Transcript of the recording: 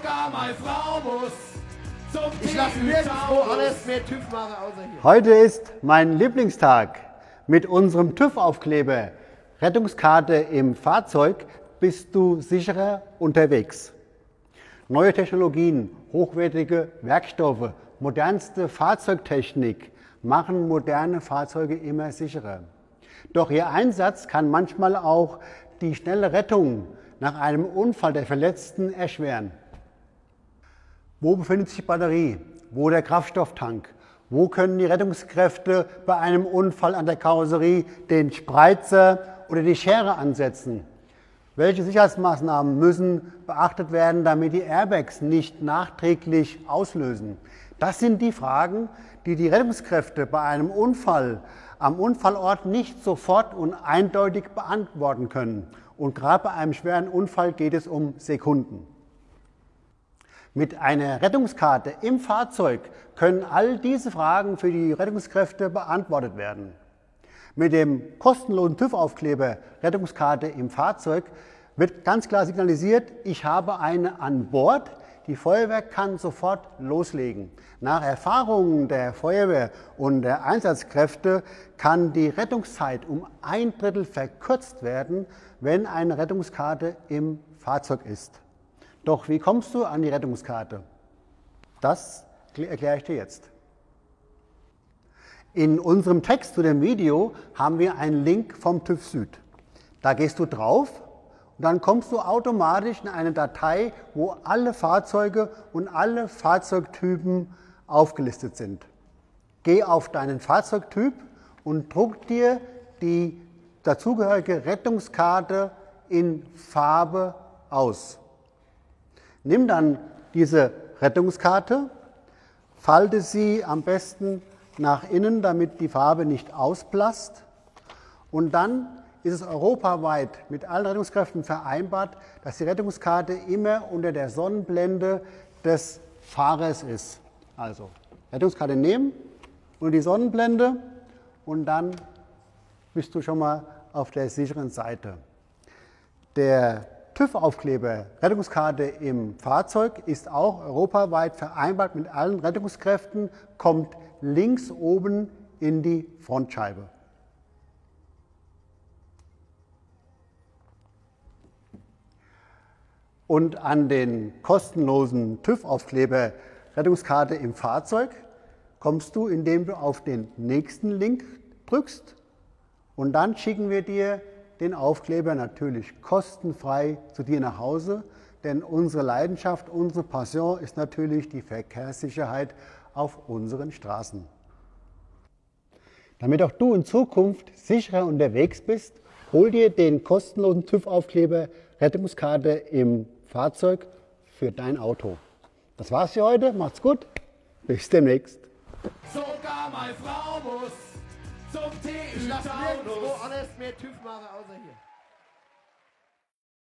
Sogar meine Frau muss zum Ich lasse nirgendwo alles mehr TÜV machen außer hier. Heute ist mein Lieblingstag. Mit unserem TÜV-Aufkleber Rettungskarte im Fahrzeug bist du sicherer unterwegs. Neue Technologien, hochwertige Werkstoffe, modernste Fahrzeugtechnik machen moderne Fahrzeuge immer sicherer. Doch ihr Einsatz kann manchmal auch die schnelle Rettung nach einem Unfall der Verletzten erschweren. Wo befindet sich die Batterie? Wo der Kraftstofftank? Wo können die Rettungskräfte bei einem Unfall an der Karosserie den Spreizer oder die Schere ansetzen? Welche Sicherheitsmaßnahmen müssen beachtet werden, damit die Airbags nicht nachträglich auslösen? Das sind die Fragen, die die Rettungskräfte bei einem Unfall am Unfallort nicht sofort und eindeutig beantworten können. Und gerade bei einem schweren Unfall geht es um Sekunden. Mit einer Rettungskarte im Fahrzeug können all diese Fragen für die Rettungskräfte beantwortet werden. Mit dem kostenlosen TÜV-Aufkleber Rettungskarte im Fahrzeug wird ganz klar signalisiert, ich habe eine an Bord. Die Feuerwehr kann sofort loslegen. Nach Erfahrungen der Feuerwehr und der Einsatzkräfte kann die Rettungszeit um 1/3 verkürzt werden, wenn eine Rettungskarte im Fahrzeug ist. Doch wie kommst du an die Rettungskarte? Das erkläre ich dir jetzt. In unserem Text zu dem Video haben wir einen Link vom TÜV Süd. Da gehst du drauf und dann kommst du automatisch in eine Datei, wo alle Fahrzeuge und alle Fahrzeugtypen aufgelistet sind. Geh auf deinen Fahrzeugtyp und druck dir die dazugehörige Rettungskarte in Farbe aus. Nimm dann diese Rettungskarte, falte sie am besten nach innen, damit die Farbe nicht ausblasst. Und dann ist es europaweit mit allen Rettungskräften vereinbart, dass die Rettungskarte immer unter der Sonnenblende des Fahrers ist. Also Rettungskarte nehmen und die Sonnenblende und dann bist du schon mal auf der sicheren Seite. Der TÜV-Aufkleber Rettungskarte im Fahrzeug ist auch europaweit vereinbart mit allen Rettungskräften, kommt links oben in die Frontscheibe. Und an den kostenlosen TÜV-Aufkleber Rettungskarte im Fahrzeug kommst du, indem du auf den nächsten Link drückst und dann schicken wir dir den Aufkleber natürlich kostenfrei zu dir nach Hause, denn unsere Leidenschaft, unsere Passion ist natürlich die Verkehrssicherheit auf unseren Straßen. Damit auch du in Zukunft sicherer unterwegs bist, hol dir den kostenlosen TÜV-Aufkleber Rettungskarte im Fahrzeug für dein Auto. Das war's für heute, macht's gut, bis demnächst. Sogar meine Frau muss zum Ich lasse nirgendwo alles mehr TÜV machen außer hier.